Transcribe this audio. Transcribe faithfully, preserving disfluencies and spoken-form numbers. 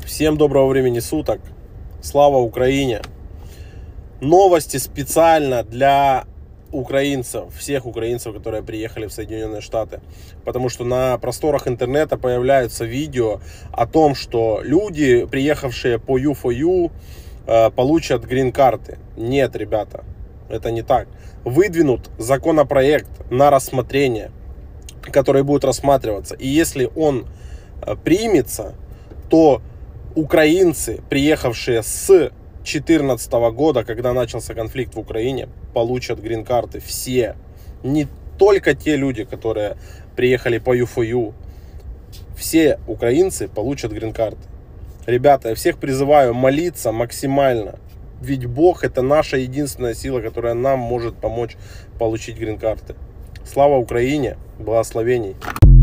Всем доброго времени суток. Слава Украине. Новости специально для украинцев, всех украинцев, которые приехали в Соединенные Штаты. Потому что на просторах интернета появляются видео о том, что люди, приехавшие по ю фор ю, получат грин-карты. Нет, ребята, это не так. Выдвинут законопроект на рассмотрение, который будет рассматриваться. И если он примется, то украинцы, приехавшие с две тысячи четырнадцатого года, когда начался конфликт в Украине, получат грин-карты. Все. Не только те люди, которые приехали по ю фор ю. Все украинцы получат грин-карты. Ребята, я всех призываю молиться максимально. Ведь Бог — это наша единственная сила, которая нам может помочь получить грин-карты. Слава Украине! Благословений!